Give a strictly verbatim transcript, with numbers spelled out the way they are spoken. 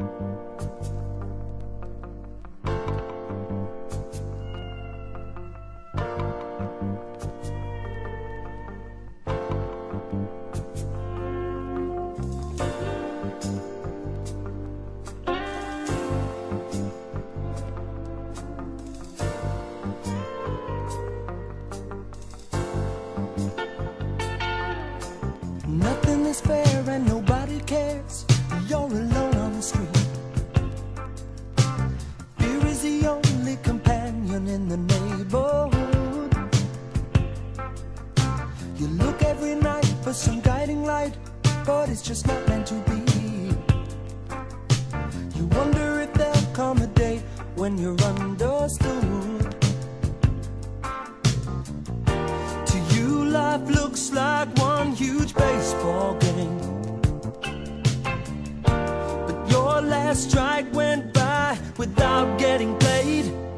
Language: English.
Nothing is fair and nobody cares. You're alone on the street. Fear is the only companion in the neighborhood. You look every night for some guiding light, but it's just not meant to be. You wonder if there'll come a day when you're understood. To you, life looks like one huge baseball game, but your last strike went by without getting played.